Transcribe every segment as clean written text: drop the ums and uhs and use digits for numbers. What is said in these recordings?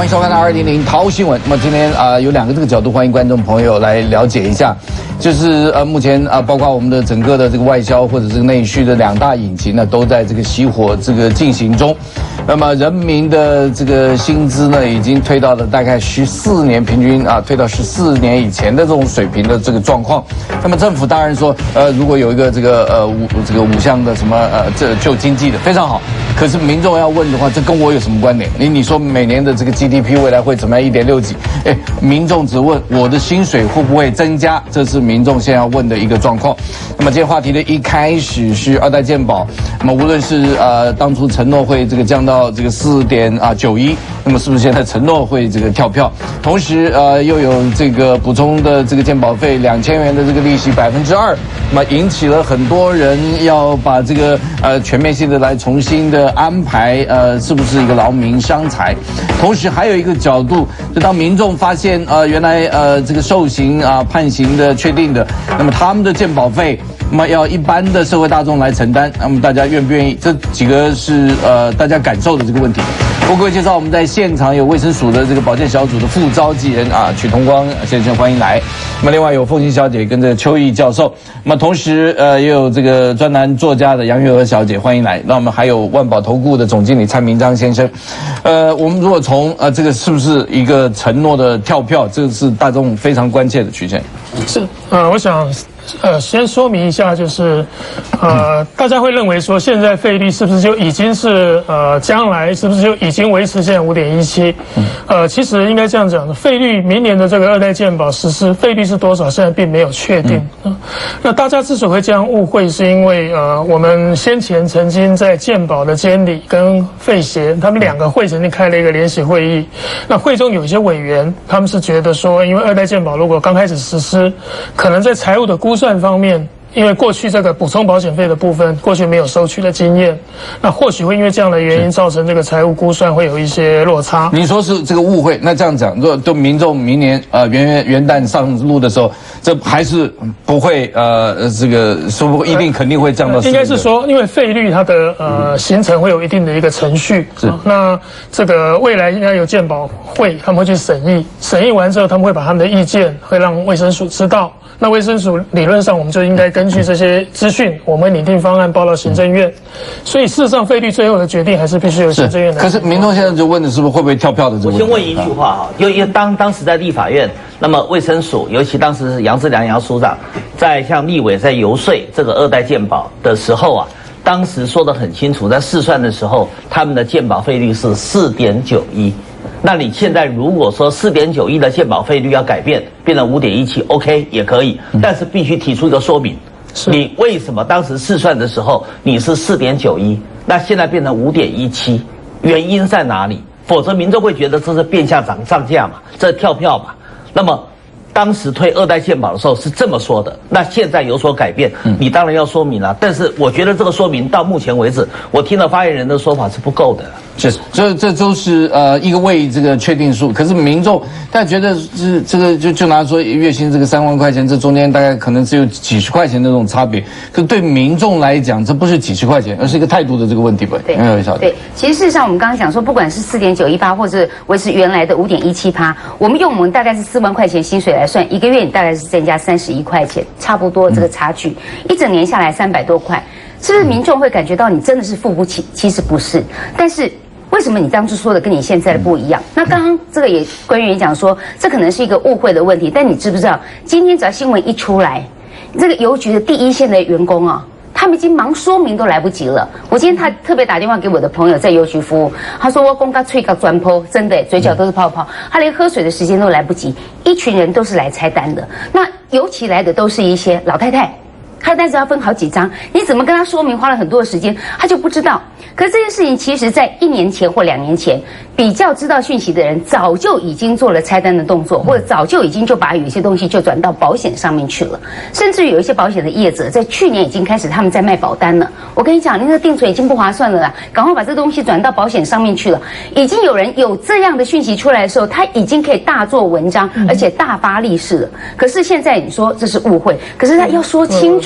迎收看到200淘新闻。那么今天有2个这个角度，欢迎观众朋友来了解一下。就是目前包括我们的整个的这个外销或者这个内需的2大引擎呢，都在这个熄火这个进行中。那么人民的这个薪资呢，已经推到了大概14年平均推到14年以前的这种水平的这个状况。那么政府当然说如果有一个这个5项的什么这救经济的非常好。可是民众要问的话，这跟我有什么关联？你说每年的这个 GDP 未来会怎么样1.6几？民众只问我的薪水会不会增加，这是民众现在要问的一个状况。那么今天话题的一开始是2代健保，那么无论是当初承诺会这个降到这个4.91，那么是不是现在承诺会这个跳票？同时又有这个补充的这个健保费2000元的这个利息2%，那么引起了很多人要把这个全面性的来重新的安排是不是一个劳民伤财？同时还有一个角度，就当民众发现原来这个受刑判刑的确定的，那么他们的健保费，那么要一般的社会大众来承担，那么大家愿不愿意？这几个是大家感受的这个问题。我各位介绍，我们在现场有卫生署的这个保健小组的副召集人曲同光先生，欢迎来。那么另外有凤馨小姐跟这个邱毅教授，那么同时也有这个专栏作家的杨月娥小姐，欢迎来。那我们还有万宝投顾的总经理蔡明章先生。我们如果从这个是不是一个承诺的跳票，这个是大众非常关切的曲线。 是我想先说明一下，就是大家会认为说现在费率是不是就已经是将来是不是就已经维持现在5.17？其实应该这样讲的，费率明年的这个2代健保实施费率是多少，现在并没有确定。那大家之所以会这样误会，是因为我们先前曾经在健保的监理跟费协他们2个会曾经开了一个联席会议，那会中有一些委员他们是觉得说，因为2代健保如果刚开始实施，可能在财务的估算方面，因为过去这个补充保险费的部分过去没有收取的经验，那或许会因为这样的原因造成这个财务估算会有一些落差。 你说是这个误会，那这样讲，如果都民众明年元旦上路的时候，这还是不会这个说不一定肯定会降到4%。 应该是说，因为费率它的形成会有一定的一个程序，那这个未来应该有健保会他们会去审议，审议完之后他们会把他们的意见会让卫生署知道。那卫生署理论上我们就应该根据这些资讯，我们拟定方案报到行政院。所以事实上费率最后的决定还是必须由行政院来。可是民众现在就问的是不是会不会跳票的这个问题？ 我先问一句话哈，因为当时在立法院，那么卫生署，尤其当时是杨志良杨署长，在向立委在游说这个2代健保的时候当时说得很清楚，在试算的时候，他们的健保费率是4.91。那你现在如果说4.91的健保费率要改变，变成5.17 ，OK 也可以，但是必须提出一个说明，你为什么当时试算的时候你是4.91，那现在变成5.17，原因在哪里？否则民众会觉得这是变相涨价嘛，这跳票嘛。那么当时推2代健保的时候是这么说的，那现在有所改变，你当然要说明了。但是我觉得这个说明到目前为止，我听了发言人的说法是不够的。 是，所以这都是一个未这个确定数。可是民众他觉得是这个就拿说月薪这个3万块钱，这中间大概可能只有几十块钱的这种差别。可是对民众来讲，这不是几十块钱，而是一个态度的这个问题吧？ 对，对。其实事实上，我们刚刚讲说，不管是4.91%或者维持原来的5.17%，我们用我们大概是4万块钱薪水来算，一个月你大概是增加31块钱，差不多这个差距，一整年下来300多块，是不是民众会感觉到你真的是付不起？其实不是，但是为什么你当初说的跟你现在的不一样？那刚刚这个官员也讲说，这可能是一个误会的问题。但你知不知道，今天只要新闻一出来，这个邮局的第一线的员工他们已经忙说明都来不及了。我今天他特别打电话给我的朋友在邮局服务，他说我公告吹个砖坡，真的嘴角都是泡泡，他连喝水的时间都来不及。一群人都是来拆单的，那尤其来的都是一些老太太。他的单子要分好几张，你怎么跟他说明？花了很多的时间，他就不知道。可是这件事情，其实在1年前或2年前，比较知道讯息的人，早就已经做了拆单的动作，或者早就已经就把有一些东西就转到保险上面去了。甚至于有一些保险的业者，在去年已经开始他们在卖保单了。我跟你讲，那个定存已经不划算了啦，赶快把这东西转到保险上面去了。已经有人有这样的讯息出来的时候，他已经可以大做文章，而且大发利市了。可是现在你说这是误会，可是他要说清楚。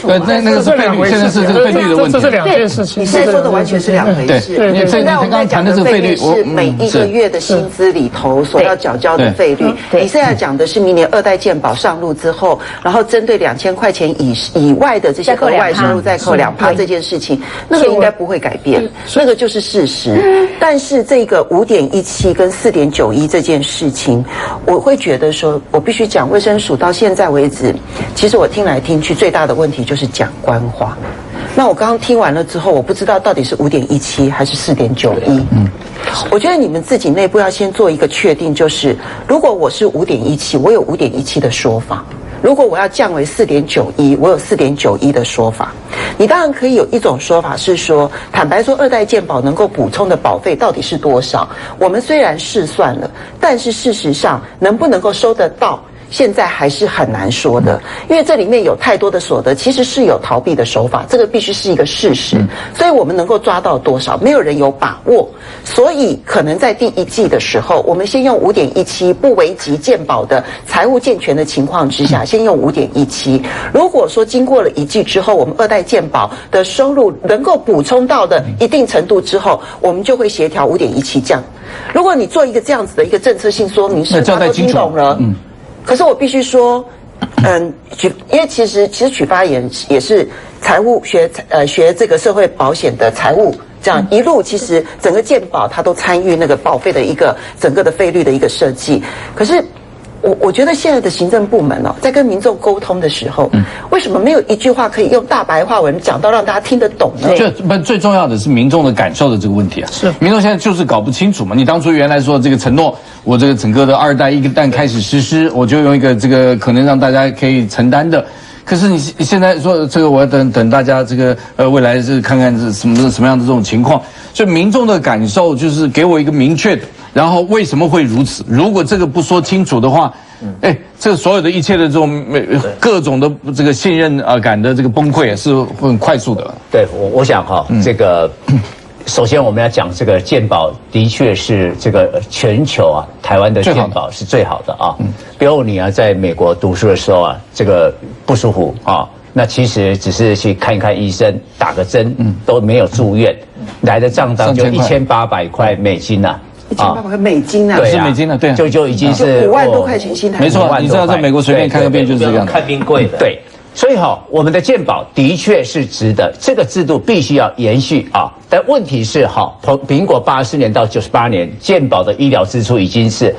楚。 那个是费率，现在是这个费率的问题， 这是两件事情。 你现在说的完全是两回事。 对， 现在我们在讲的费率是每一个月的薪资里头所要缴交的费率。你现在讲的是明年2代健保上路之后，然后针对2000块钱以外的这些额外收入再扣2%这件事情，那个应该不会改变，那个就是事实。但是这个5.17跟4.91这件事情，我会觉得说，我必须讲，卫生署到现在为止，其实我听来听去最大的问题就是讲官话。那我刚刚听完了之后，我不知道到底是5.17还是4.91。我觉得你们自己内部要先做一个确定，就是如果我是5.17，我有5.17的说法；如果我要降为4.91，我有4.91的说法。你当然可以有一种说法是说，坦白说，2代健保能够补充的保费到底是多少？我们虽然试算了，但是事实上能不能够收得到？现在还是很难说的，因为这里面有太多的所得，其实是有逃避的手法，这个必须是一个事实。所以我们能够抓到多少，没有人有把握。所以可能在第一季的时候，我们先用5.17，不危及健保的财务健全的情况之下，先用5.17。如果说经过了一季之后，我们2代健保的收入能够补充到的一定程度之后，我们就会协调5.17降。如果你做一个这样子的一个政策性说明，是大家都听懂了。可是我必须说，因为其实曲发言也是财务学这个社会保险的财务，这样一路其实整个健保它都参与那个保费的一个整个的费率的一个设计。可是我觉得现在的行政部门在跟民众沟通的时候，为什么没有一句话可以用大白话文讲到让大家听得懂呢？ 最重要的是民众的感受的这个问题啊，是民众现在就是搞不清楚嘛。你当初原来说这个承诺，我这个整个的2代一旦开始实施，我就用一个这个可能让大家可以承担的。可是你现在说这个，我要等大家这个未来是看看是什么样的这种情况，所以民众的感受就是给我一个明确的。然后为什么会如此？如果这个不说清楚的话，这所有的一切的这种各种的这个信任感的这个崩溃也是会很快速的。 对，我想这个首先我们要讲这个健保的确是这个全球台湾的健保是最好的啊。比如你在美国读书的时候这个不舒服那其实只是去看一看医生，打个针都没有住院，来的账单就1800块美金 1800块美金啊， 对，是美金啊，对， 就已经是 5万多块钱新台币。 没错，你知道在美国随便看个病就是这样， 看病贵的。 对，所以我们的健保的确是值得，这个制度必须要延续但问题是民国84年到98年，健保的医疗支出已经是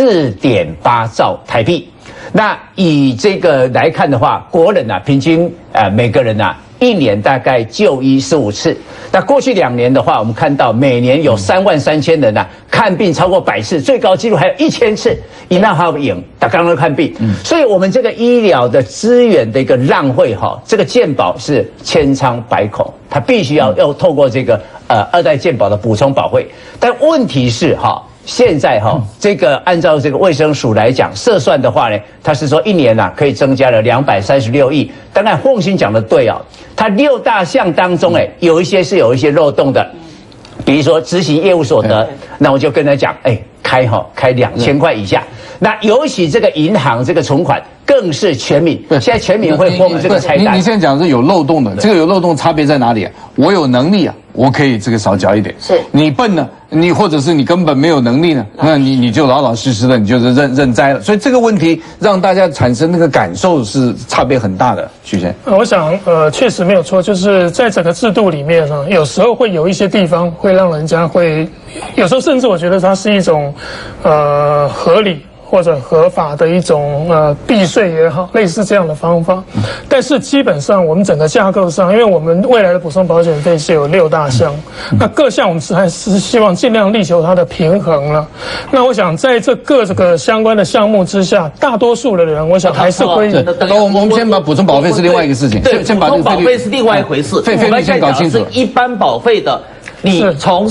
4.8兆台币。那以这个来看的话，国人平均每个人1年大概就医15次。那过去2年的话，我们看到每年有33000人看病超过100次，最高纪录还有1000次。一那还有影，他刚刚看病，所以我们这个医疗的资源的一个浪费这个健保是千疮百孔，它必须要透过这个2代健保的补充保费。但问题是现在这个按照这个卫生署来讲，设算的话呢，他是说1年可以增加了236亿。当然，凤馨讲的对它6大项当中有一些是有一些漏洞的，比如说执行业务所得，那我就跟他讲，开2000块以下。那尤其这个银行这个存款更是全民，现在全民会封这个菜单。 你现在讲是有漏洞的，这个有漏洞差别在哪里我有能力我可以这个少缴一点。 是你笨呢，你或者是你根本没有能力呢，那你就老老实实的，你就是认栽了。所以这个问题让大家产生那个感受是差别很大的。许先， 我想确实没有错，就是在整个制度里面有时候会有一些地方会让人家会，有时候甚至我觉得它是一种合理或者合法的一种避税也好，类似这样的方法。但是基本上我们整个架构上，因为我们未来的补充保险费是有6大项，那各项我们还是希望尽量力求它的平衡了。那我想在这个相关的项目之下，大多数的人我想还是会。 我们先把补充保费是另外一个事情， 先把这个保费是另外一回事， 费率先搞清楚。 是一般保费的。你从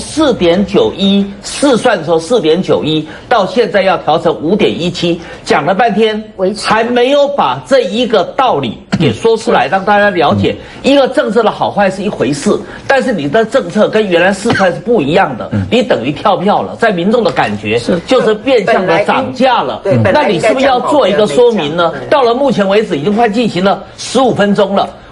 4.91试算的时候4.91到现在要调成5.17，讲了半天，还没有把这一个道理给说出来，让大家了解一个政策的好坏是一回事，但是你的政策跟原来试算是不一样的，你等于跳票了，在民众的感觉就是变相的涨价了。那你是不是要做一个说明呢？到了目前为止已经快进行了15分钟了。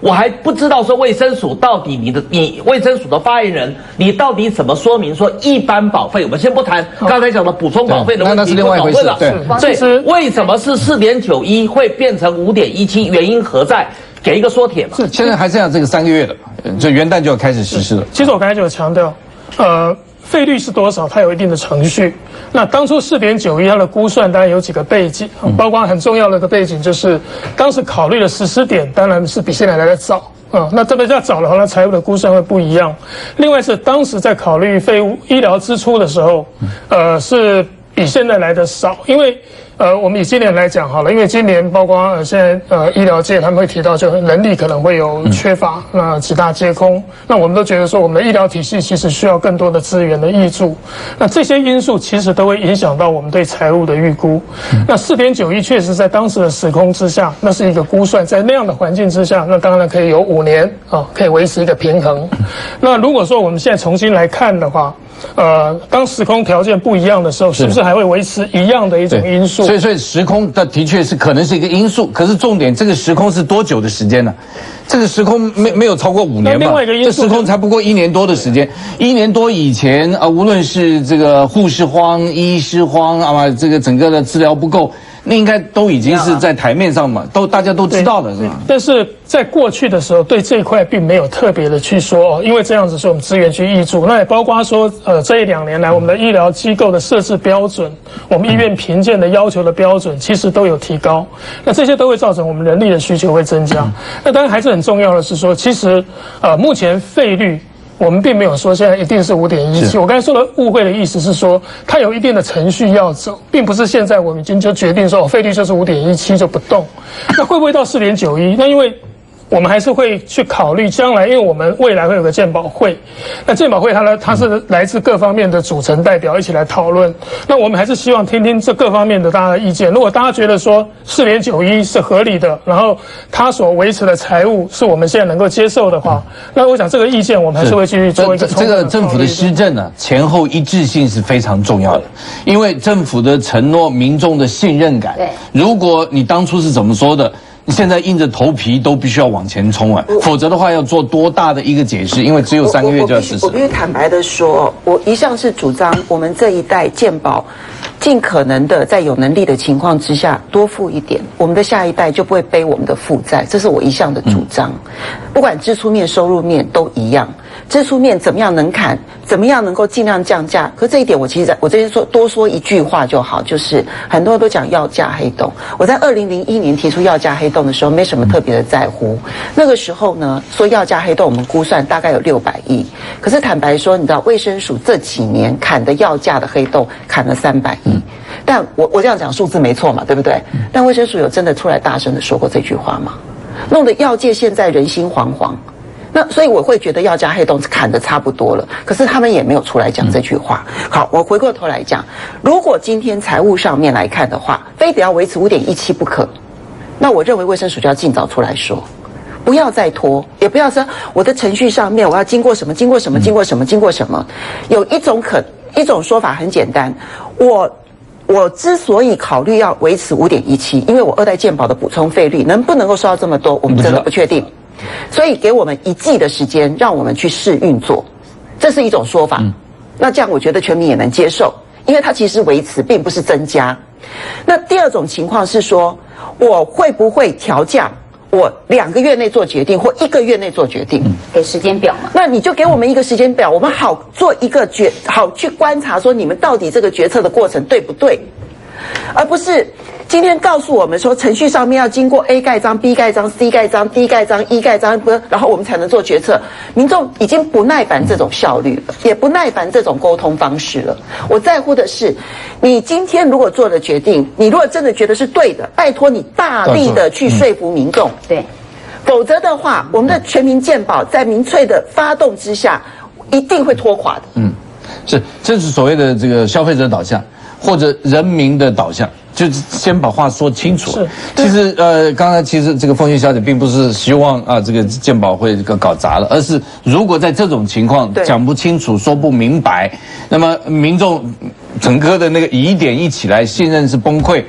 我还不知道说卫生署到底你卫生署的发言人，你到底怎么说明说一般保费？我们先不谈刚才讲的补充保费的问题， 那是另外一回事。对， 所以为什么是4.91会变成5.17？原因何在？给一个说帖嘛。 是，现在还剩下这个3个月了，就元旦就要开始实施了。 其实我刚才就有强调，费率是多少，它有一定的程序。那当初4.91它的估算当然有几个背景，包括很重要的一个背景就是当时考虑的实施点当然是比现在来的早。那特别要早的话，那财务的估算会不一样。另外是当时在考虑医疗支出的时候，是比现在来的少，因为我们以今年来讲好了，因为今年包括现在医疗界他们会提到，就人力可能会有缺乏，那几大皆空。那我们都觉得说，我们的医疗体系其实需要更多的资源的挹注。那这些因素其实都会影响到我们对财务的预估。那4.91确实在当时的时空之下，那是一个估算，在那样的环境之下，那当然可以有5年可以维持一个平衡。那如果说我们现在重新来看的话，当时空条件不一样的时候，是不是还会维持一样的一种因素？ 所以时空的确是可能是一个因素，可是重点这个时空是多久的时间呢？这个时空没有超过5年吧？ 另外一个因素， 这时空才不过1年多的时间。1年多以前无论是这个护士荒、医师荒这个整个的治疗不够。那应该都已经是在台面上嘛，大家都知道的是吧？ 但是在过去的时候，对这一块并没有特别的去说因为这样子是我们资源去挹注，那也包括说这1-2年来我们的医疗机构的设置标准，我们医院评鉴的要求的标准其实都有提高，那这些都会造成我们人力的需求会增加。那当然还是很重要的是说，其实目前费率。我们并没有说现在一定是5.17。我刚才说的误会的意思是说，它有一定的程序要走，并不是现在我们已经就决定说费率就是5.17就不动。那会不会到4.91？那因为我们还是会去考虑将来，因为我们未来会有个健保会，那健保会它是来自各方面的组成代表一起来讨论。那我们还是希望听听这各方面的大家的意见。如果大家觉得说4.91是合理的，然后它所维持的财务是我们现在能够接受的话，那我想这个意见我们还是会继续做一个这个政府的施政呢，前后一致性是非常重要的，因为政府的承诺、民众的信任感，如果你当初是怎么说的？你现在硬着头皮都必须要往前冲否则的话要做多大的一个解释？因为只有3个月就要实施。 我必须坦白的说，我一向是主张我们这一代健保尽可能的在有能力的情况之下多付一点，我们的下一代就不会背我们的负债，这是我一向的主张。不管支出面、收入面都一样，支出面怎么样能砍，怎么样能够尽量降价。可这一点我其实我这边多说一句话就好，就是很多人都讲药价黑洞，我在2001年提出药价黑洞的时候没什么特别的在乎，那个时候呢说药价黑洞我们估算大概有600亿，可是坦白说你知道卫生署这几年砍的药价的黑洞砍了300亿，但我这样讲数字没错嘛，对不对？但卫生署有真的出来大声的说过这句话吗？弄得药界现在人心惶惶。那所以我会觉得药价黑洞砍得差不多了，可是他们也没有出来讲这句话。好，我回过头来讲，如果今天财务上面来看的话，非得要维持5.17不可，那我认为卫生署就要尽早出来说，不要再拖，也不要说我的程序上面我要经过什么。有一种说法很简单，我之所以考虑要维持5.17，因为我2代健保的补充费率能不能够收到这么多，我们真的不确定。所以给我们1季的时间，让我们去试运作，这是一种说法。那这样我觉得全民也能接受，因为它其实维持并不是增加。那第二种情况是说，我会不会调降？我2个月内做决定，或1个月内做决定， 给时间表嘛？ 那你就给我们一个时间表，我们好做一个好去观察说你们到底这个决策的过程对不对，而不是今天告诉我们说程序上面要经过 A 盖章、B 盖章、C 盖章、D 盖章、E 盖章，然后我们才能做决策。民众已经不耐烦这种效率了，也不耐烦这种沟通方式了。我在乎的是，你今天如果做了决定，你如果真的觉得是对的，拜托你大力的去说服民众。 对， 否则的话，我们的全民健保在民粹的发动之下，一定会拖垮的。 这是所谓的这个消费者导向或者人民的导向。就是先把话说清楚。其实刚才其实这个凤仙小姐并不是希望这个健保会搞砸了，而是如果在这种情况讲不清楚、说不明白，那么民众整个的那个疑点一起来，信任是崩溃。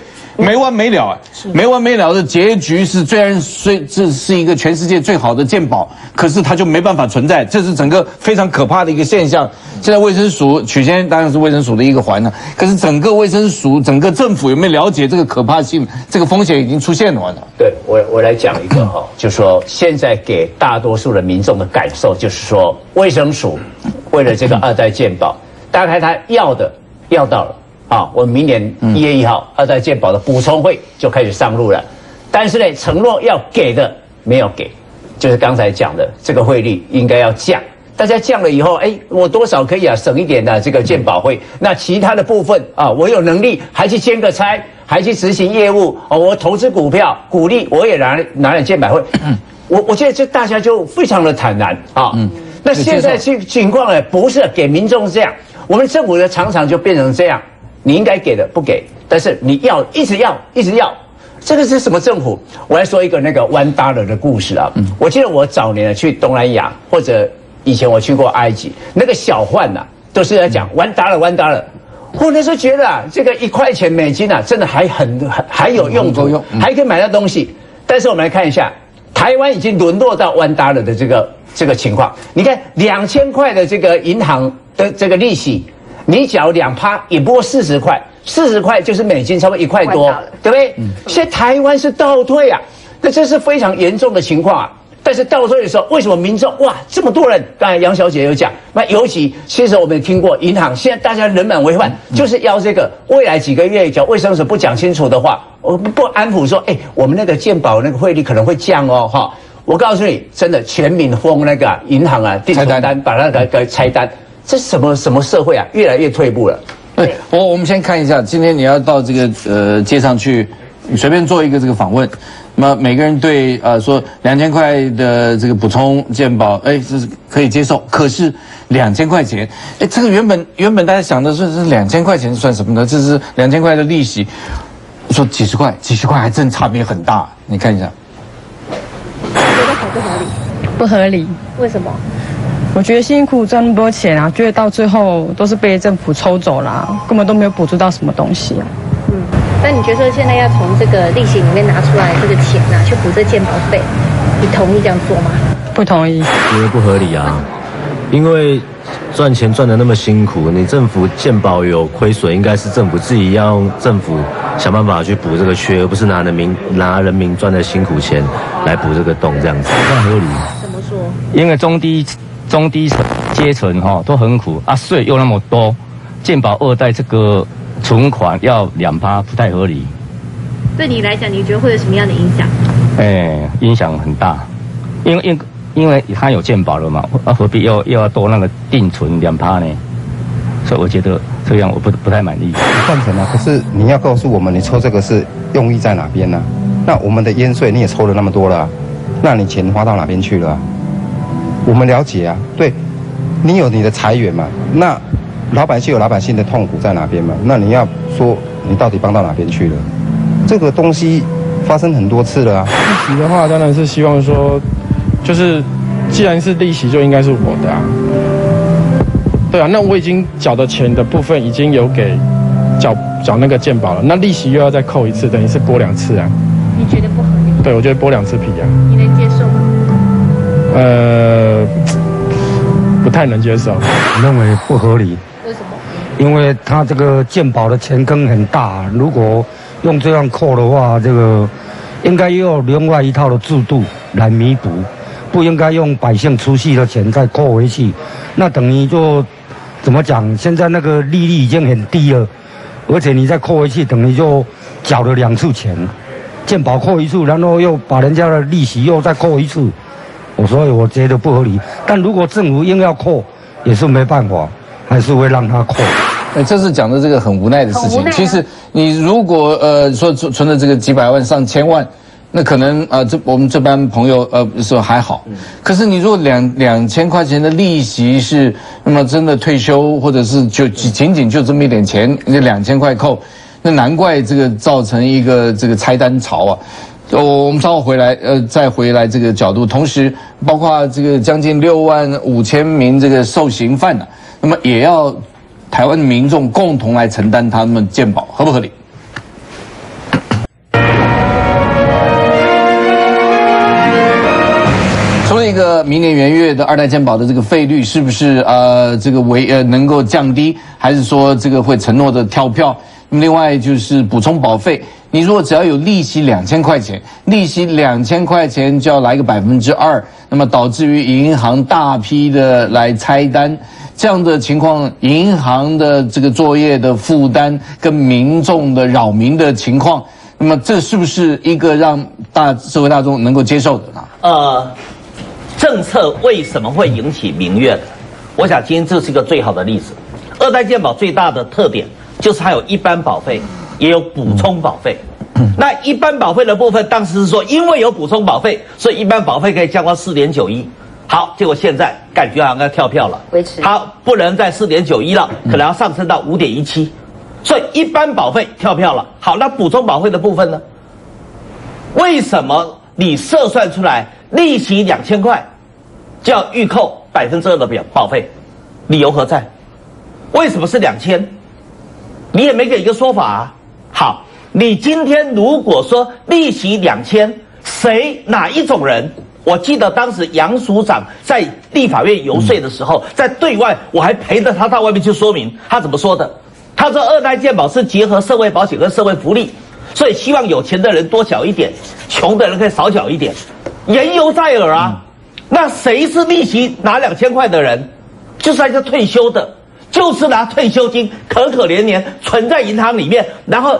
没完没了没完没了的结局是，虽然这是一个全世界最好的健保，可是它就没办法存在，这是整个非常可怕的一个现象。现在卫生署取先当然是卫生署的一个环了，可是整个卫生署、整个政府有没有了解这个可怕性？这个风险已经出现了。 对，我来讲一个哈，就是说现在给大多数的民众的感受就是说，卫生署为了这个2代健保，大概他要到了。我们明年1月1号2代健保的补充会就开始上路了，但是呢，承诺要给的没有给，就是刚才讲的这个汇率应该要降，大家降了以后，我多少可以省一点的这个健保费，那其他的部分我有能力还去兼个差，还去执行业务，我投资股票股利我也拿来健保费，我觉得这大家就非常的坦然那现在情况呢，不是给民众这样，我们政府呢常常就变成这样。你应该给的不给，但是你要一直要，这个是什么政府？我来说一个那个$1的故事啊。我记得我早年去东南亚，或者以前我去过埃及，那个小贩都是在讲$1。我那时候觉得这个1块钱美金真的还有用途，还可以买到东西。但是我们来看一下，台湾已经沦落到$1的这个情况。你看2000块的这个银行的这个利息。你缴2%也不过40块，40块就是美金，差不多1块多，对不对？现在台湾是倒退那这是非常严重的情况但是倒退的时候，为什么民众这么多人？刚才杨小姐有讲，那尤其其实我们也听过银行，现在大家人满为患，就是要这个未来几个月，只要卫生署不讲清楚的话，我不安抚说，我们那个健保那个汇率可能会降我告诉你，真的全民封那个银行订存单，把那个拆单。这是什么社会越来越退步了。 对，我们先看一下，今天你要到这个街上去，你随便做一个这个访问，那么每个人对说2000块的这个补充健保，这是可以接受。可是2000块钱，这个原本大家想的是2000块钱算什么呢？这是2000块的利息，说几十块还真差别很大。你看一下， 觉得合不合理？ 不合理。 为什么？ 我觉得辛苦赚那么多钱觉得到最后都是被政府抽走了，根本都没有补助到什么东西那你觉得现在要从这个利息里面拿出来这个钱去补这健保费，你同意这样做吗？ 不同意。 觉得不合理因为赚钱赚得那么辛苦，你政府健保有亏损，应该是政府自己要用政府想办法去补这个缺，而不是拿人民赚的辛苦钱来补这个洞，这样子不太合理。 怎么说？ 因为中低阶层都很苦税又那么多，健保2代这个存款要2%，不太合理。 对你来讲，你觉得会有什么样的影响？ 影响很大，因为他有健保了嘛，何必又要多那个定存2%呢？所以我觉得这样我不太满意。 换成可是你要告诉我们，你抽这个是用意在哪边呢？那我们的烟税你也抽了那么多了，那你钱花到哪边去了？我们了解对，你有你的裁员嘛，那老百姓有老百姓的痛苦在哪边嘛？那你要说你到底帮到哪边去了？这个东西发生很多次了利息的话，当然是希望说，就是既然是利息，就应该是我的对那我已经缴的钱的部分已经有给缴那个健保了，那利息又要再扣一次，等于是拨2次你觉得不合理？ 对，我觉得拨2次皮你能接受吗？ 不太能接受。 我认为不合理。 为什么？ 因为他这个健保的钱坑很大，如果用这样扣的话，这个应该又有另外一套的制度来弥补，不应该用百姓出息的钱再扣回去。那等于就怎么讲？现在那个利率已经很低了，而且你再扣回去，等于就缴了2次钱，健保扣1次，然后又把人家的利息又再扣1次。所以我觉得不合理，但如果政府硬要扣，也是没办法，还是会让他扣。 这是讲的这个很无奈的事情。其实你如果说存了这个几百万上千万，那可能我们这班朋友说还好。可是你如果2000块钱的利息是那么真的退休或者是就仅仅就这么一点钱，那2000块扣，那难怪这个造成一个这个拆单潮我们稍后回来，再回来这个角度，同时包括这个将近65000名这个受刑犯那么也要台湾民众共同来承担他们健保，合不合理？ 明年元月的2代健保的这个费率是不是这个能够降低，还是说这个会承诺的跳票？那么另外就是补充保费，你如果只要有利息2000块钱，利息2000块钱就要来个2%，那么导致于银行大批的来拆单，这样的情况，银行的这个作业的负担跟民众的扰民的情况，那么这是不是一个让社会大众能够接受的呢？ 政策为什么会引起民怨？我想今天这是一个最好的例子。2代健保最大的特点就是它有一般保费，也有补充保费。那一般保费的部分，当时是说因为有补充保费，所以一般保费可以降到4.91。好，结果现在感觉好像要跳票了， 维持好，不能在4.91了，可能要上升到5.17，所以一般保费跳票了。好，那补充保费的部分呢？为什么你测算出来利息2000块就要预扣2%的保费？理由何在？为什么是2000？你也没给一个说法啊。好，你今天如果说利息2000，哪一种人？我记得当时杨署长在立法院游说的时候，在对外我还陪着他到外面去说明，他怎么说的？他说2代健保是结合社会保险跟社会福利，所以希望有钱的人多缴一点，穷的人可以少缴一点，言犹在耳啊。那谁是利息拿2000块的人？就是那些退休的，就是拿退休金可可怜怜存在银行里面，然后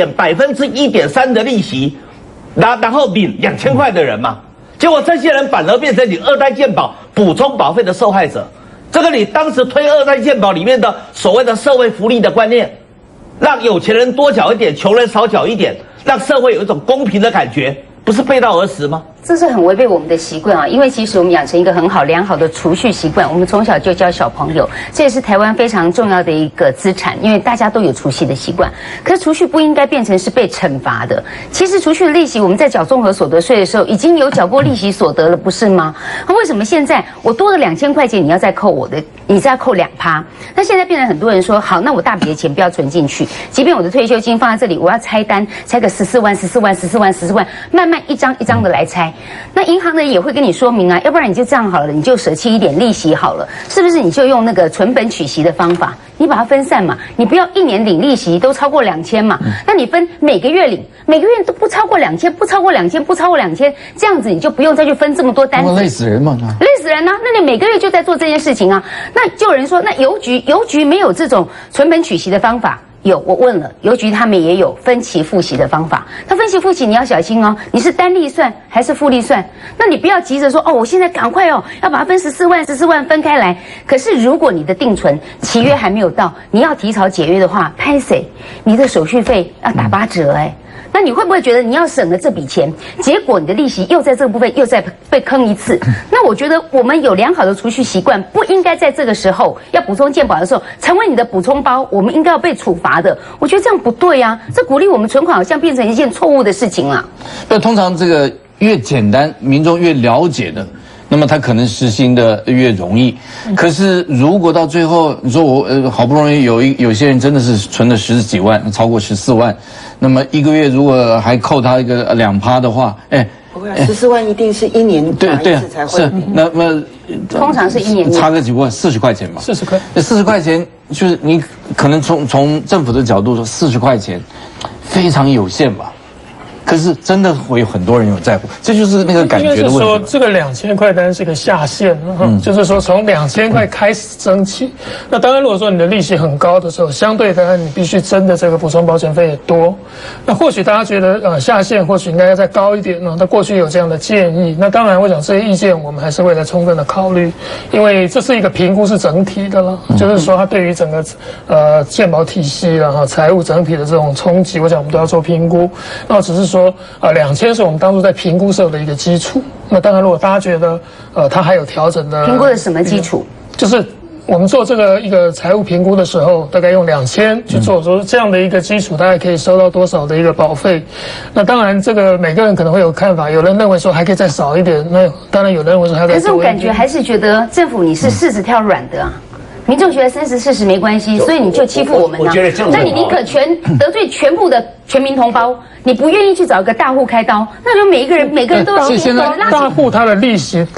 1.3%的利息，然后领2000块的人嘛。结果这些人反而变成你2代健保补充保费的受害者。这个你当时推2代健保里面的所谓的社会福利的观念，让有钱人多缴一点，穷人少缴一点，让社会有一种公平的感觉，不是背道而驰吗？ 这是很违背我们的习惯啊！因为其实我们养成一个良好的储蓄习惯，我们从小就教小朋友，这也是台湾非常重要的一个资产，因为大家都有储蓄的习惯。可是储蓄不应该变成是被惩罚的。其实储蓄的利息，我们在缴综合所得税的时候已经有缴过利息所得了，不是吗？那为什么现在我多了2000块钱，你要再扣我的，你再扣2%？那现在变成很多人说，好，那我大笔的钱不要存进去，即便我的退休金放在这里，我要拆单，拆个14万，慢慢一张一张的来拆。那银行呢也会跟你说明啊，要不然你就这样好了，你就舍弃一点利息好了，是不是？你就用那个存本取息的方法，你把它分散嘛，你不要一年领利息都超过2000嘛，那你分每个月领，每个月都不超过2000，这样子你就不用再去分这么多单子， 累死人嘛， 累死人啊！那你每个月就在做这件事情啊，那就有人说，那邮局没有这种存本取息的方法。有，我问了邮局，他们也有分期付息的方法。他分期付息你要小心哦，你是单利算还是复利算？那你不要急着说哦，我现在赶快哦，要把它分14万分开来。可是如果你的定存期约还没有到，你要提早解约的话，拍谁？你的手续费要打8折哎。那你会不会觉得你要省了这笔钱，结果你的利息又在这个部分又再被坑一次？那我觉得我们有良好的储蓄习惯，不应该在这个时候要补充健保的时候成为你的补充包，我们应该要被处罚的。我觉得这样不对啊，这鼓励我们存款好像变成一件错误的事情了。 那通常这个越简单，民众越了解的，那么他可能实行的越容易。可是如果到最后，你说我好不容易有些人真的是存了10几万，超过14万，那么一个月如果还扣他一个2%的话， 不会，14万一定是1年拿一次才会。 是，那么通常是1年差个几万，40块钱嘛。 40块。 那40块钱就是你可能从政府的角度说，40块钱非常有限吧。可是真的会有很多人有在乎，这就是那个感觉的问题。 应该是说这个2000块单是个下限，就是说从2000块开始征起。那当然，如果说你的利息很高的时候，相对当然你必须征的这个补充保险费也多。那或许大家觉得下限或许应该要再高一点呢？那过去有这样的建议。那当然，我想这些意见我们还是会来充分的考虑，因为这是一个评估是整体的了，就是说它对于整个健保体系啊、财务整体的这种冲击，我想我们都要做评估。那只是说2000是我们当初在评估时候的一个基础。那当然，如果大家觉得它还有调整的， 评估的什么基础？ 就是我们做这个一个财务评估的时候，大概用2000去做，说这样的一个基础，大概可以收到多少的一个保费。那当然，这个每个人可能会有看法，有人认为说还可以再少一点，那当然有人认为说还可以再多一点。可是我感觉还是觉得政府你是柿子挑软的啊。民众觉得30、40没关系，所以你就欺负我们呢？那你宁可得罪全部的全民同胞，你不愿意去找一个大户开刀，那就每个人都要。 现在大户他的利息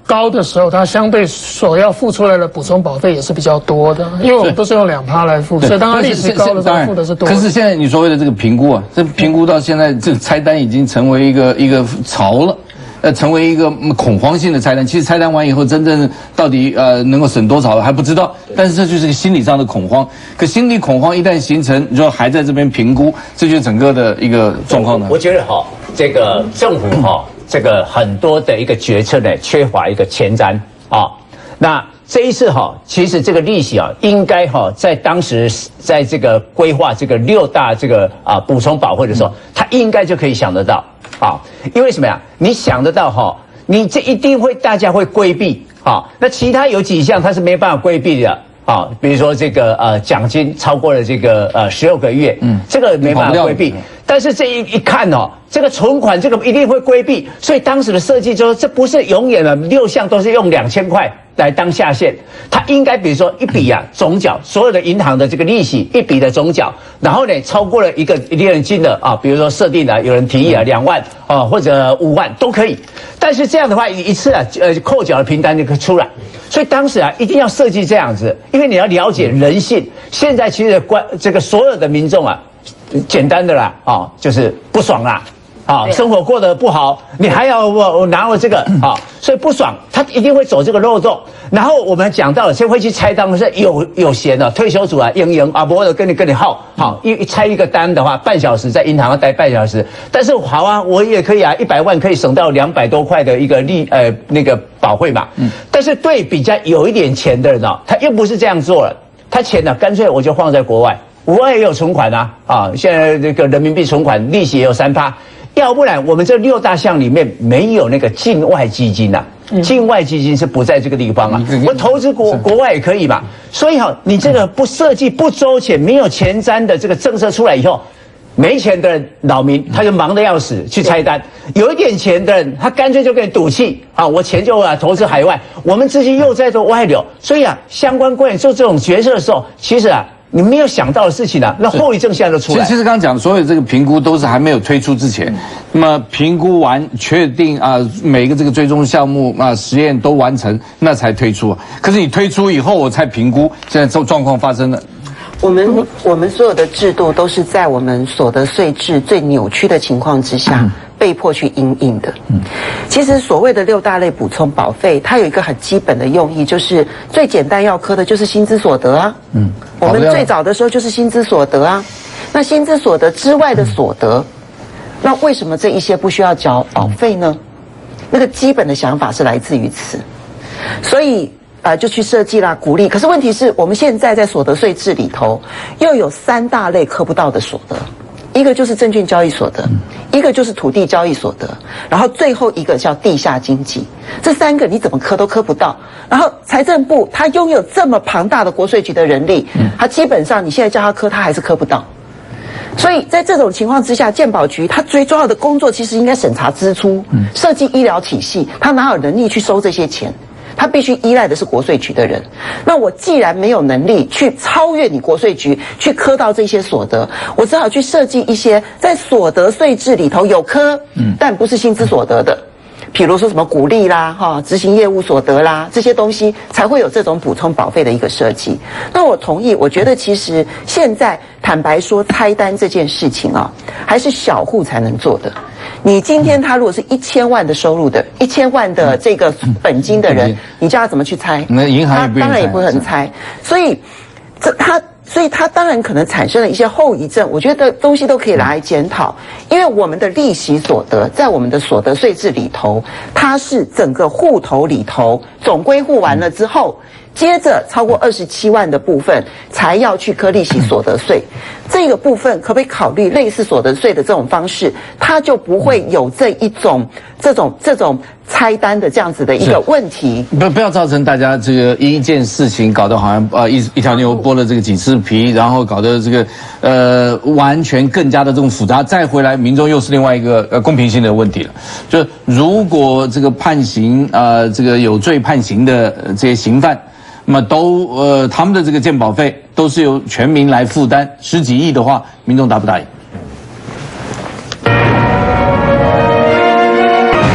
高的时候，它相对所要付出来的补充保费也是比较多的，因为我们都是用2%来付，所以当它利息高的时候付的是多。 可是现在你所谓的这个评估啊，这评估到现在这个拆单已经成为一个潮了。成为一个恐慌性的拆单，其实拆单完以后，真正到底能够省多少还不知道，但是这就是个心理上的恐慌。可心理恐慌一旦形成，你说还在这边评估，这就是整个的一个状况呢。 我觉得这个政府这个很多的一个决策呢，缺乏一个前瞻啊。那这一次其实这个利息应该在当时在这个规划这个6大这个补充保费的时候，它应该就可以想得到。因为什么呀？你想得到你这一定会大家会规避那其他有几项它是没办法规避的比如说这个奖金超过了这个16个月，这个没办法规避。但是这一看这个存款这个一定会规避，所以当时的设计就说这不是永远的6项都是用2000块来当下限，它应该比如说一笔总缴所有的银行的这个利息一笔的总缴，然后呢超过了一定的金额比如说设定有人提议2万或者5万都可以，但是这样的话一次扣缴的凭单就可以出来，所以当时一定要设计这样子，因为你要了解人性。现在其实这个所有的民众简单的啦就是不爽啦。生活过得不好，你还要我拿我这个所以不爽，他一定会走这个漏洞。然后我们讲到了，先会去拆单是有闲的退休族赢不会跟你耗一拆一个单的话，半小时在银行要待半小时，但是好我也可以100万可以省到200多块的一个那个保费嘛。但是对比较有一点钱的人他又不是这样做了，他钱干脆我就放在国外，国外也有存款现在这个人民币存款利息也有3%。要不然我们这6大项里面没有那个境外基金境外基金是不在这个地方我投资国外也可以嘛。所以你这个不设计不周全，没有前瞻的这个政策出来以后，没钱的扰民他就忙得要死去拆单，有一点钱的人他干脆就跟你赌气我钱就投资海外，我们资金又在做外流。所以相关官员做这种决策的时候，其实你没有想到的事情那后遗症现在都出来。 其实刚刚讲所有这个评估都是还没有推出之前，那么评估完确定每一个这个追踪项目实验都完成，那才推出。可是你推出以后我才评估，现在状况发生了。 我们所有的制度都是在我们所得税制最扭曲的情况之下被迫去因应的。其实所谓的6大类补充保费，它有一个很基本的用意，就是最简单要科的就是薪资所得我们最早的时候就是薪资所得那薪资所得之外的所得，那为什么这一些不需要缴保费呢？那个基本的想法是来自于此，所以就去设计啦，鼓励。可是问题是我们现在在所得税制里头又有3大类课不到的所得，一个就是证券交易所得，一个就是土地交易所得，然后最后一个叫地下经济。这3个你怎么科都科不到。然后财政部它拥有这么庞大的国税局的人力，它基本上你现在叫它科，它还是科不到。所以在这种情况之下，健保局它最重要的工作其实应该审查支出，设计医疗体系，它哪有能力去收这些钱？他必须依赖的是国税局的人。那我既然没有能力去超越你国税局，去科到这些所得，我只好去设计一些在所得税制里头有科，但不是薪资所得的，比如说什么股利啦、执行业务所得啦，这些东西才会有这种补充保费的一个设计。那我同意，我觉得其实现在坦白说，拆单这件事情还是小户才能做的。你今天他如果是1000万的收入的，1000万的这个本金的人，你叫他怎么去拆？ 那银行也不当然也不能拆，所以他当然可能产生了一些后遗症，我觉得东西都可以拿来检讨。因为我们的利息所得在我们的所得税制里头，它是整个户头里头总归户完了之后，接着超过27万的部分才要去科利息所得税。这个部分可不可以考虑类似所得税的这种方式，它就不会有这种拆单的这样子的一个问题。 不要造成大家这个一件事情搞得好像一条牛剥了这个几次皮，然后搞得这个完全更加的这种复杂，再回来民众又是另外一个公平性的问题了。就是如果这个判刑这个有罪判刑的这些刑犯，那么他们的这个健保费都是由全民来负担，10几亿的话，民众答不答应？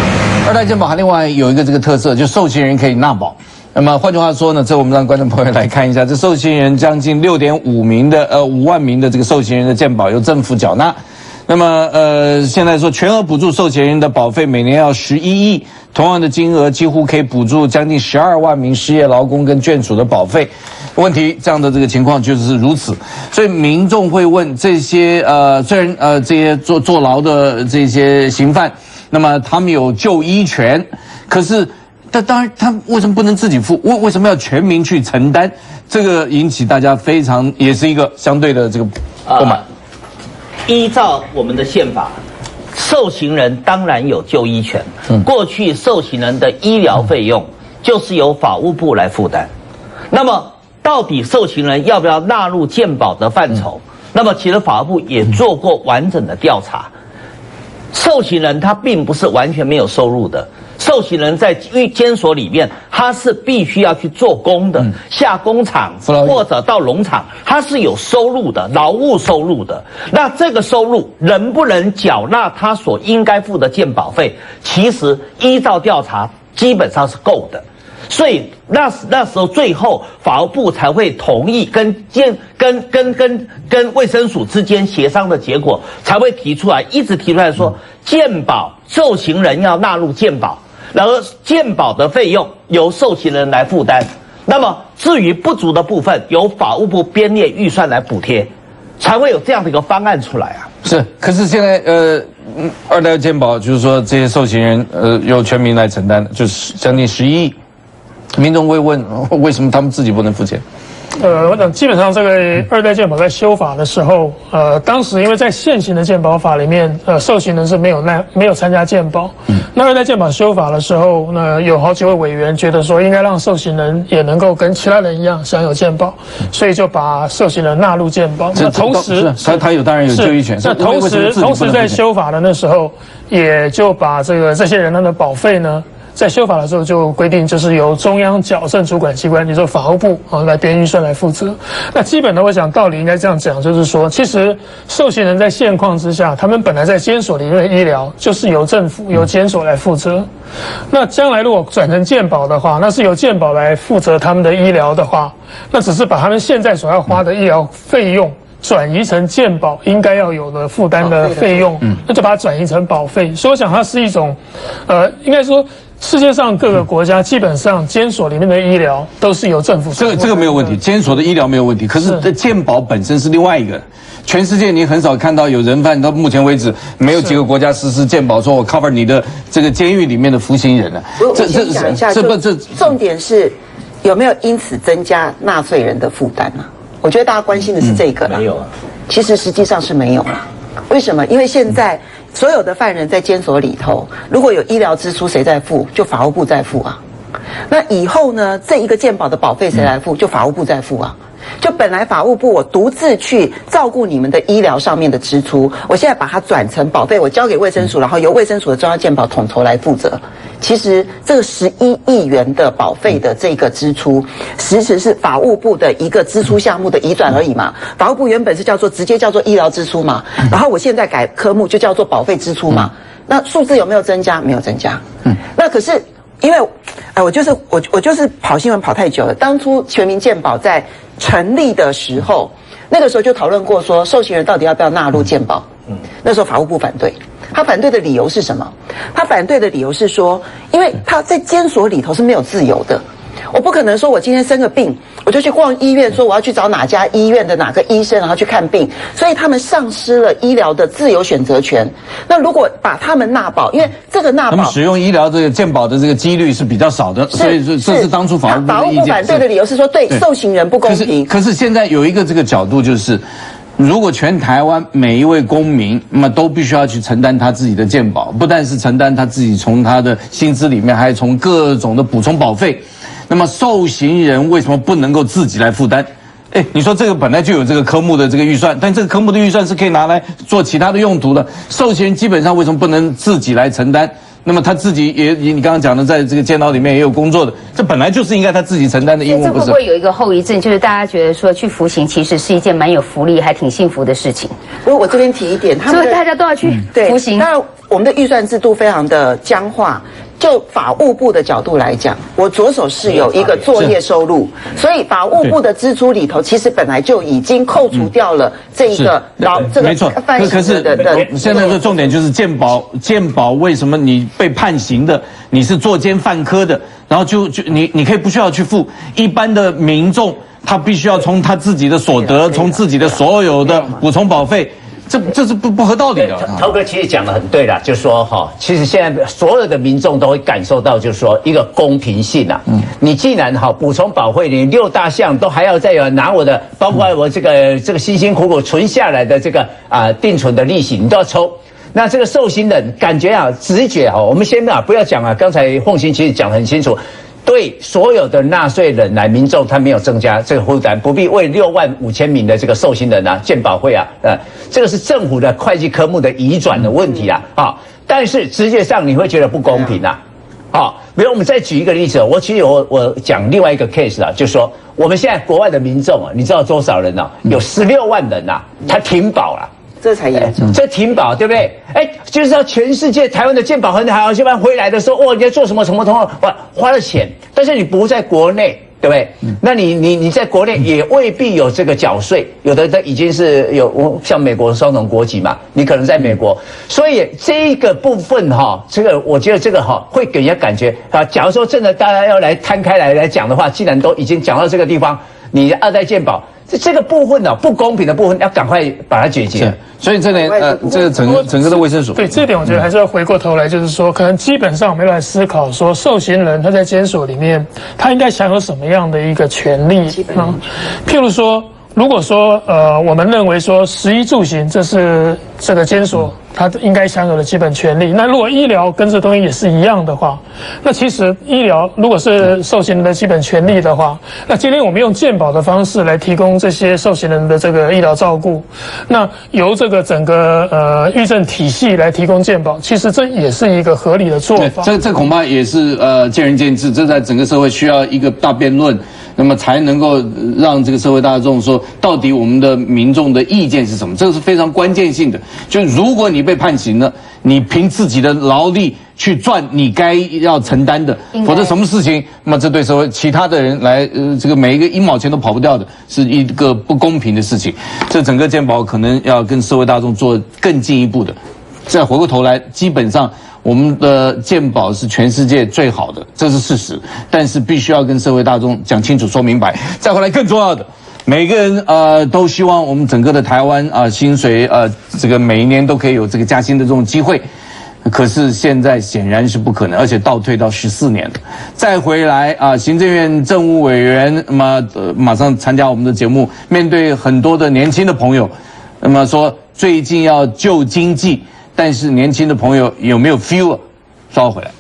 二代健保还另外有一个这个特色，就受刑人可以纳保。那么换句话说呢，这我们让观众朋友来看一下，这受刑人将近5万名的这个受刑人的健保由政府缴纳。那么现在说全额补助受刑人的保费每年要11亿，同样的金额几乎可以补助将近12万名失业劳工跟眷属的保费。问题这样的这个情况就是如此，所以民众会问这些虽然这些坐牢的这些刑犯，那么他们有就医权，可是但当然他为什么不能自己付？为什么要全民去承担？这个引起大家非常也是一个相对的这个不满。 依照我们的宪法，受刑人当然有就医权。过去受刑人的医疗费用就是由法务部来负担。那么到底受刑人要不要纳入健保的范畴？那么其实法务部也做过完整的调查。受刑人他并不是完全没有收入的，受刑人在监所里面他是必须要去做工的，下工厂或者到农场，他是有收入的，劳务收入的。那这个收入能不能缴纳他所应该付的健保费？其实依照调查基本上是够的。所以那时候最后法务部才会同意跟卫生署之间协商的结果，才会提出来，一直提出来说健保受刑人要纳入健保，然后健保的费用由受刑人来负担。那么至于不足的部分，由法务部编列预算来补贴，才会有这样的一个方案出来啊。 是，可是现在二代健保就是说这些受刑人由全民来承担，就是将近11亿。民众会问为什么他们自己不能付钱？ 我想基本上这个二代健保在修法的时候，当时因为在现行的健保法里面，受刑人是没有参加健保。那二代健保修法的时候，那有好几位委员觉得说应该让受刑人也能够跟其他人一样享有健保，所以就把受刑人纳入健保。那同时， 他当然有就医权。 那同时在修法的那时候，也就把这些人他的保费呢。在修法的时候就规定，就是由中央矫正主管机关，也就是法务部来编预算来负责。那基本的我想道理应该这样讲，就是说，其实受刑人在现况之下，他们本来在监所里面的医疗就是由政府由监所来负责。那将来如果转成健保的话，那是由健保来负责他们的医疗的话，那只是把他们现在所要花的医疗费用转移成健保应该要有的负担的费用，那就把它转移成保费。所以我想它是一种，应该说。世界上各个国家基本上监所里面的医疗都是由政府这个没有问题，监所的医疗没有问题。可是这健保本身是另外一个，全世界你很少看到有人犯到目前为止没有几个国家实施健保，说我 cover 你的这个监狱里面的服刑人了。 我先讲一下，重点是有没有因此增加纳税人的负担呢？我觉得大家关心的是这个啦。 没有啊， 其实实际上是没有啦。为什么？因为现在所有的犯人在监所里头，如果有医疗支出，谁在付？就法务部在付啊。那以后呢，这一个健保的保费谁来付？就法务部在付啊。就本来法务部我独自去照顾你们的医疗上面的支出，我现在把它转成保费，我交给卫生署，然后由卫生署的中央健保统筹来负责。其实这个11亿元的保费的这个支出，其实是法务部的一个支出项目的移转而已嘛。法务部原本是直接叫做医疗支出嘛，然后我现在改科目就叫做保费支出嘛。那数字有没有增加？没有增加。那可是因为，我就是跑新闻跑太久了。当初全民健保在成立的时候，那个时候就讨论过说，受刑人到底要不要纳入健保？那时候法务部反对。他反对的理由是什么？他反对的理由是说，因为他在监所里头是没有自由的。我不可能说我今天生个病，我就去逛医院，说我要去找哪家医院的哪个医生，然后去看病。所以他们丧失了医疗的自由选择权。那如果把他们纳保，因为这个纳保， 他们使用医疗这个健保的这个几率是比较少的，所以这是当初法务部的意见。 法务部反对的理由是说对受刑人不公平。 可是现在有一个这个角度就是。如果全台湾每一位公民，那么都必须要去承担他自己的健保，不但是承担他自己从他的薪资里面，还从各种的补充保费。那么受刑人为什么不能够自己来负担？你说这个本来就有这个科目的这个预算，但这个科目的预算是可以拿来做其他的用途的。受刑人基本上为什么不能自己来承担？那么他自己也，你刚刚讲的，在这个监牢里面也有工作的，这本来就是应该他自己承担的义务， 这会不会有一个后遗症，就是大家觉得说去服刑其实是一件蛮有福利、还挺幸福的事情？ 不过我这边提一点， 所以大家都要去服刑。 当然，我们的预算制度非常的僵化。 就法务部的角度来讲，我左手是有一个作业收入，所以法务部的支出里头，其实本来就已经扣除掉了这一个这个没错。可是现在的重点就是健保为什么你被判刑的，你是作奸犯科的，然后你可以不需要去付，一般的民众他必须要从他自己的所得，从自己的所有的补充保费。这是不合道理的。 涛哥其实讲得很对啦，就是说哈，其实现在所有的民众都会感受到，就是说一个公平性啊。你既然补充保费，你6大项都还要再有拿我的，包括我这个辛辛苦苦存下来的这个定存的利息，你都要抽。那这个受刑人感觉直觉我们先不要讲刚才凤馨其实讲得很清楚。对所有的纳税人民众，他没有增加这个负担，不必为65000名的这个受刑人健保会这个是政府的会计科目的移转的问题但是直觉上你会觉得不公平比如我们再举一个例子，我讲另外一个 case 就是说我们现在国外的民众你知道多少人有16万人他停保了。 这才严重， 这停保对不对？就是要全世界台湾的健保很好，要不然回来的时候，你在做什么花了钱，但是你不在国内，对不对？那你在国内也未必有这个缴税，有的已经是有像美国双重国籍嘛，你可能在美国，所以这个部分这个我觉得这个会给人家感觉假如说真的大家要来摊开来讲的话，既然都已经讲到这个地方，你二代健保。这个部分不公平的部分要赶快把它解决。 所以这点这个整个的卫生署对这点，我觉得还是要回过头来，就是说，可能基本上我们要来思考说，受刑人他在监所里面，他应该享有什么样的一个权利譬如说，如果说我们认为说食衣住行这是这个监所他应该享有的基本权利，那如果医疗跟这东西也是一样的话，那其实医疗如果是受刑人的基本权利的话，那今天我们用健保的方式来提供这些受刑人的这个医疗照顾，那由这个整个预政体系来提供健保，其实这也是一个合理的做法。 这恐怕也是见仁见智，这在整个社会需要一个大辩论。那么才能够让这个社会大众说，到底我们的民众的意见是什么？这个是非常关键性的。就如果你被判刑了，你凭自己的劳力去赚你该要承担的，否则什么事情，那么这对社会其他的人来，这个每一个1毛钱都跑不掉的，是一个不公平的事情。这整个健保可能要跟社会大众做更进一步的。再回过头来，基本上。我们的健保是全世界最好的，这是事实，但是必须要跟社会大众讲清楚、说明白。再回来，更重要的，每个人都希望我们整个的台湾薪水这个每一年都可以有这个加薪的这种机会，可是现在显然是不可能，而且倒退到14年了。再回来行政院政务委员那么马上参加我们的节目，面对很多的年轻的朋友，那么说最近要救经济。但是年轻的朋友有没有 feel 稍后回来。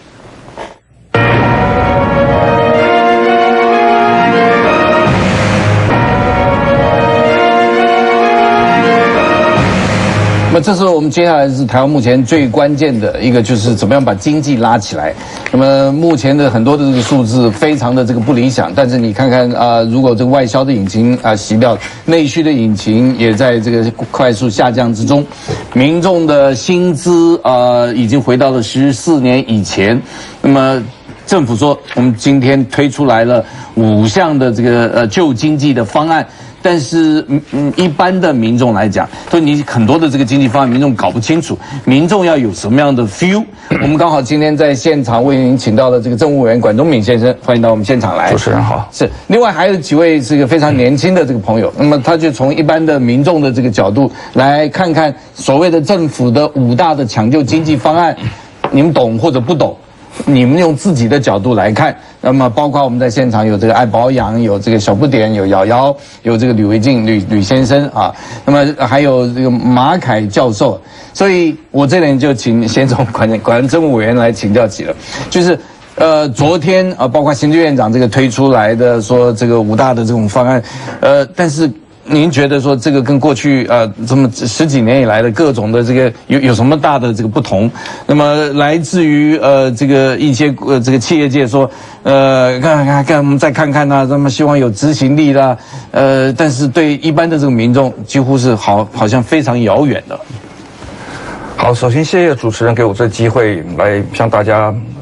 那么这是我们接下来是台湾目前最关键的一个，就是怎么样把经济拉起来。那么目前的很多的这个数字非常的这个不理想，但是你看看如果这个外销的引擎熄掉，内需的引擎也在这个快速下降之中，民众的薪资已经回到了14年以前。那么政府说，我们今天推出来了5项的这个救经济的方案。但是一般的民众来讲，说你很多的这个经济方案，民众搞不清楚，民众要有什么样的 feel？ 我们刚好今天在现场为您请到了这个政务委员管中闵先生，欢迎到我们现场来。 主持人好。 是，另外还有几位这个非常年轻的这个朋友，那么他就从一般的民众的这个角度来看看所谓的政府的5大的抢救经济方案，你们懂或者不懂？你们用自己的角度来看，那么包括我们在现场有这个爱保养，有这个小不点，有瑶瑶，有这个吕维静吕先生那么还有这个马凯教授，所以我这里就请先从管政务委员来请教起了，就是昨天包括行政院长这个推出来的说这个5大的这种方案，但是。您觉得说这个跟过去这么10几年以来的各种的这个有什么大的这个不同？那么来自于这个一些这个企业界说看我们再看看他们希望有执行力啦，但是对一般的这个民众几乎是好像非常遥远的。 好，首先谢谢主持人给我这个机会来向大家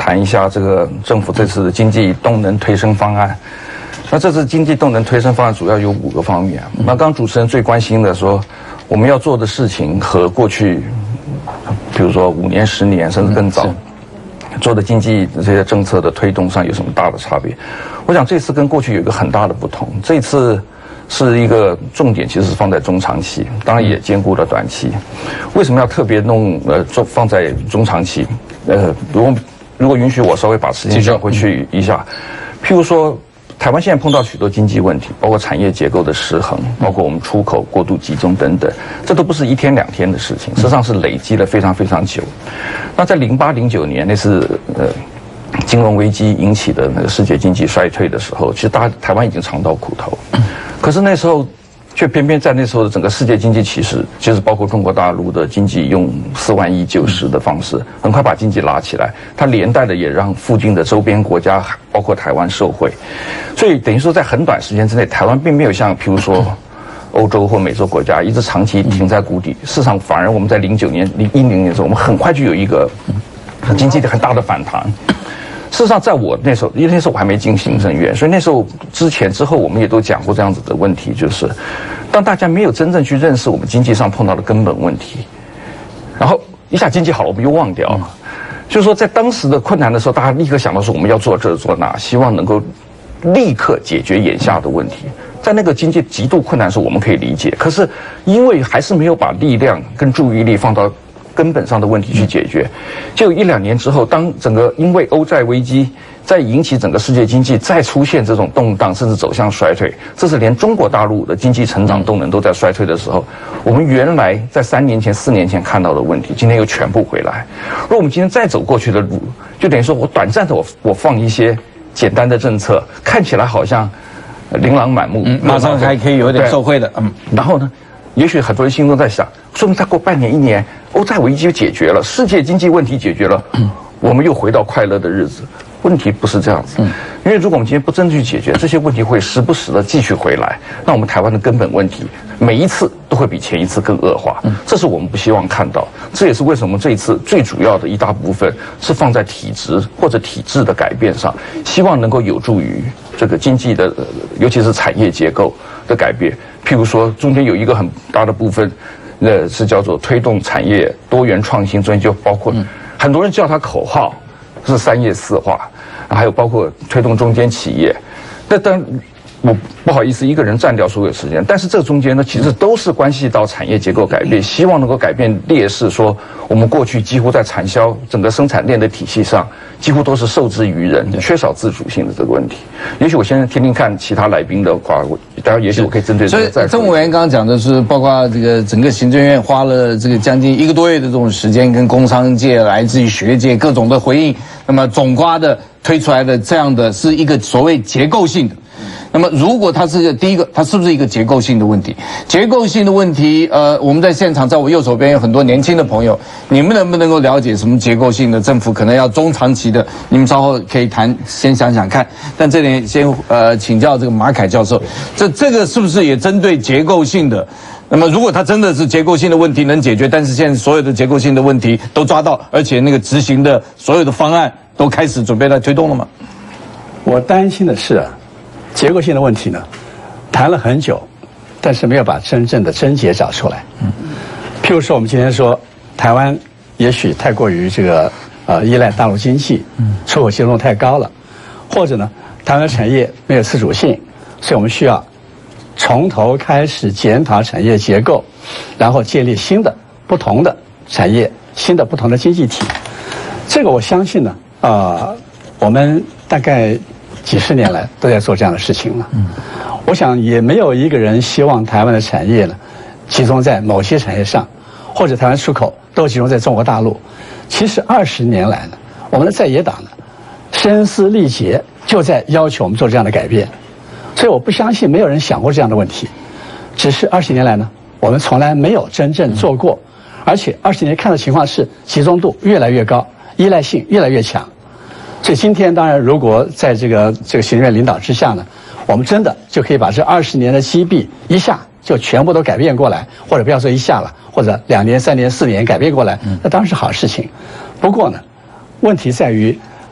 谈一下这个政府这次的经济动能推升方案。那这次经济动能推升方案主要有5个方面。那刚主持人最关心的说，我们要做的事情和过去，比如说5年、10年甚至更早做的经济这些政策的推动上有什么大的差别？我想这次跟过去有一个很大的不同。这次是一个重点，其实是放在中长期，当然也兼顾了短期。为什么要特别放在中长期？如果允许我稍微把时间转回去一下，譬如说。台湾现在碰到许多经济问题，包括产业结构的失衡，包括我们出口过度集中等等，这都不是1天2天的事情，实际上是累积了非常非常久。那在08、09年，那是金融危机引起的那个世界经济衰退的时候，其实台湾已经尝到苦头，可是那时候却偏偏在那时候的整个世界经济其实包括中国大陆的经济用4万亿救市的方式，很快把经济拉起来，它连带的也让附近的周边国家，包括台湾受惠，所以等于说在很短时间之内，台湾并没有像譬如说欧洲或美洲国家一直长期停在谷底，事实上反而我们在09年、10年的时候，我们很快就有一个经济的很大的反弹。事实上，在我那时候，因为那时候我还没进行政院，所以那时候之后，我们也都讲过这样子的问题，就是当大家没有真正去认识我们经济上碰到的根本问题，然后一下经济好了，我们又忘掉了。就是说，在当时的困难的时候，大家立刻想到说我们要做这做那，希望能够立刻解决眼下的问题。在那个经济极度困难的时候，我们可以理解，可是因为还是没有把力量跟注意力放到根本上的问题去解决，就1、2年之后，当整个因为欧债危机再引起整个世界经济再出现这种动荡，甚至走向衰退，这是连中国大陆的经济成长动能都在衰退的时候，我们原来在3年前、4年前看到的问题，今天又全部回来。如果我们今天再走过去的路，就等于说我短暂的我放一些简单的政策，看起来好像琳琅满目， 马上还可以有点受惠的， 然后呢？也许很多人心中在想，说明再过半年、1年，欧债危机就解决了，世界经济问题解决了，我们又回到快乐的日子。问题不是这样子，因为如果我们今天不真正去解决这些问题，会时不时的继续回来，那我们台湾的根本问题每一次都会比前一次更恶化，这是我们不希望看到。这也是为什么这一次最主要的一大部分是放在体质或者体制的改变上，希望能够有助于这个经济的，尤其是产业结构的改变。譬如说，中间有一个很大的部分，是叫做推动产业多元创新，中间就包括很多人叫它口号是3业4化，还有包括推动中间企业。那当然我不好意思一个人占掉所有时间，但是这中间呢，其实都是关系到产业结构改变，希望能够改变劣势。说我们过去几乎在产销整个生产链的体系上，几乎都是受制于人，缺少自主性的这个问题。也许我现在听听看其他来宾的话，当然也许我可以针对这个再。 所以郑委员刚刚讲的是，包括这个整个行政院花了这个将近1个多月的这种时间，跟工商界、来自于学界各种的回应，那么总括的推出来的这样的是一个所谓结构性的。那么，如果它是第一个，它是不是一个结构性的问题？结构性的问题，我们在现场，在我右手边有很多年轻的朋友，你们能不能够了解什么结构性的？政府可能要中长期的，你们稍后可以谈，先想想看。但这里先请教这个马凯教授，这个是不是也针对结构性的？那么，如果它真的是结构性的问题能解决，但是现在所有的结构性的问题都抓到，而且那个执行的所有的方案都开始准备来推动了吗？ 我担心的是结构性的问题呢，谈了很久，但是没有把真正的症结找出来。譬如说，我们今天说台湾也许太过于这个依赖大陆经济，出口集中太高了，或者呢，台湾产业没有自主性，所以我们需要从头开始检讨产业结构，然后建立新的不同的产业，新的不同的经济体。这个我相信呢，我们大概几十年来都在做这样的事情了。我想也没有一个人希望台湾的产业呢集中在某些产业上，或者台湾出口都集中在中国大陆。其实20年来呢，我们的在野党呢声嘶力竭，就在要求我们做这样的改变。所以我不相信没有人想过这样的问题，只是20年来呢，我们从来没有真正做过，而且20年看到情况是集中度越来越高，依赖性越来越强。所以今天当然，如果在这个行政院领导之下呢，我们真的就可以把这20年的积弊一下就全部都改变过来，或者不要说一下了，或者2年、3年、4年改变过来，那当然是好事情。不过呢，问题在于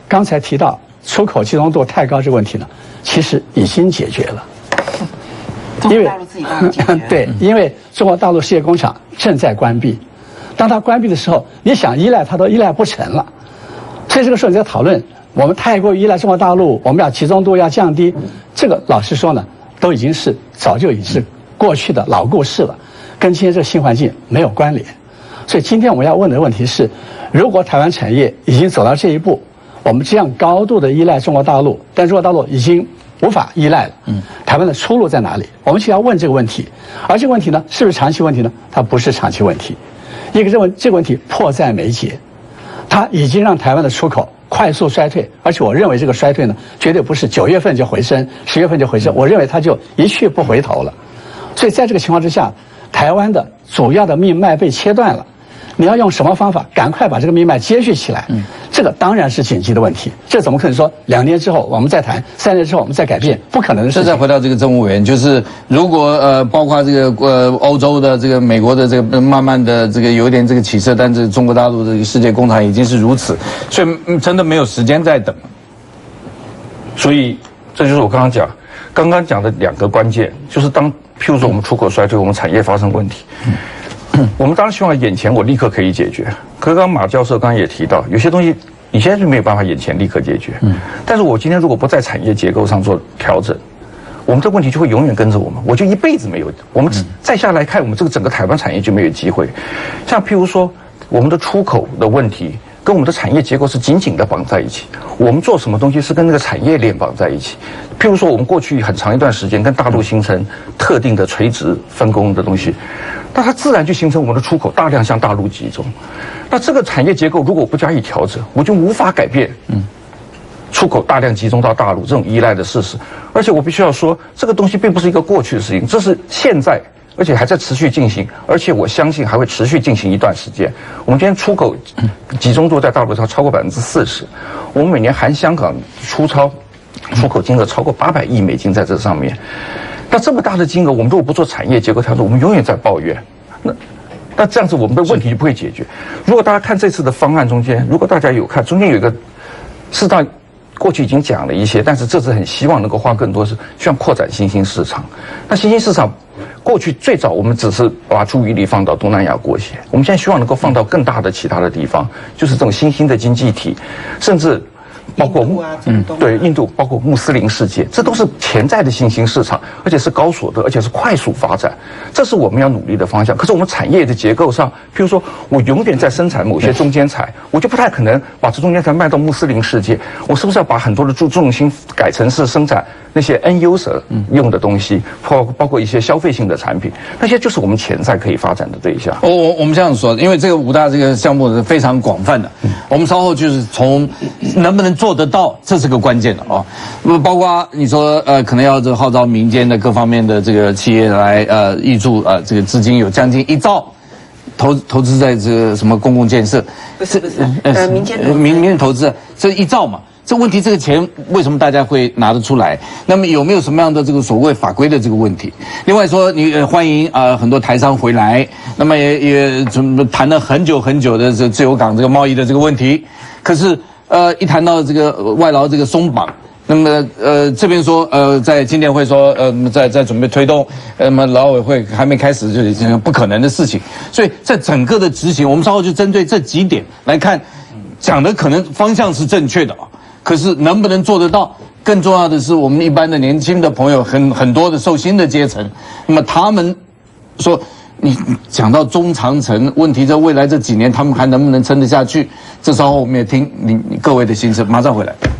刚才提到出口集中度太高这个问题呢，其实已经解决了。因为对，因为中国大陆事业工厂正在关闭，当它关闭的时候，你想依赖它都依赖不成了。所以这个时候你在讨论我们太过于依赖中国大陆，我们要集中度要降低，这个老实说呢，都已经是早就已经是过去的老故事了，跟今天这个新环境没有关联。所以今天我们要问的问题是，如果台湾产业已经走到这一步，我们这样高度的依赖中国大陆，但中国大陆已经无法依赖了，台湾的出路在哪里？我们就要问这个问题。而这个问题呢，是不是长期问题呢？它不是长期问题，一个认为这个问题迫在眉睫，它已经让台湾的出口快速衰退，而且我认为这个衰退呢，绝对不是9月份就回升，10月份就回升，我认为它就一去不回头了。所以在这个情况之下，台湾的主要的命脉被切断了，你要用什么方法赶快把这个命脉接续起来？这个当然是紧急的问题。这怎么可能说2年之后我们再谈，3年之后我们再改变？不可能的事情。 再回到这个政务委员，就是如果包括这个欧洲的这个美国的这个慢慢的这个有一点这个起色，但是中国大陆的这个世界工厂已经是如此，所以真的没有时间再等。 所以这就是我刚刚讲的2个关键，就是譬如说我们出口衰退，我们产业发生问题。我们当然希望眼前我立刻可以解决，可是刚刚马教授刚刚也提到，有些东西你现在就没有办法眼前立刻解决。但是我今天如果不在产业结构上做调整，我们这个问题就会永远跟着我们，我就一辈子没有。我们再下来看，我们这个整个台湾产业就没有机会。像譬如说我们的出口的问题，跟我们的产业结构是紧紧的绑在一起。我们做什么东西是跟那个产业链绑在一起。譬如说我们过去很长一段时间跟大陆形成特定的垂直分工的东西，那它自然就形成我们的出口大量向大陆集中。那这个产业结构如果不加以调整，我就无法改变出口大量集中到大陆这种依赖的事实。而且我必须要说，这个东西并不是一个过去的事情，这是现在，而且还在持续进行，而且我相信还会持续进行一段时间。我们今天出口集中度在大陆上超过40%，我们每年含香港出口金额超过800亿美金在这上面。那这么大的金额，我们如果不做产业结构调整，我们永远在抱怨。那这样子我们的问题就不会解决。如果大家看这次的方案中间，如果大家有看，中间有一个适当过去已经讲了一些，但是这次很希望能够花更多是希望扩展新兴市场。那新兴市场过去最早我们只是把注意力放到东南亚国协，我们现在希望能够放到更大的其他的地方，就是这种新兴的经济体，甚至包括对印度，包括穆斯林世界，这都是潜在的新兴市场，而且是高所得，而且是快速发展，这是我们要努力的方向。可是我们产业的结构上，譬如说我永远在生产某些中间材，我就不太可能把这中间材卖到穆斯林世界，我是不是要把很多的重心改成是生产那些 end user 用的东西，包括一些消费性的产品，那些就是我们潜在可以发展的对象。 我们这样说，因为这个5大这个项目是非常广泛的，我们稍后就是从能不能做得到，这是个关键的哦。包括你说可能要这号召民间的各方面的这个企业来挹注这个资金有将近1兆投资在这个什么公共建设， 不是民间投资这1兆嘛。这问题，这个钱为什么大家会拿得出来？那么有没有什么样的这个所谓法规的这个问题？另外说，你欢迎很多台商回来，那么也谈了很久很久的这自由港这个贸易的这个问题，可是一谈到这个外劳这个松绑，那么这边说在今天会说在准备推动，那么劳委会还没开始，就是不可能的事情。所以在整个的执行，我们稍后就针对这几点来看，讲的可能方向是正确的啊。可是能不能做得到？更重要的是，我们一般的年轻的朋友，很多的受薪的阶层，那么他们说，你讲到中长程问题，在未来这几年，他们还能不能撑得下去？这稍后我们也听你各位的心声，马上回来。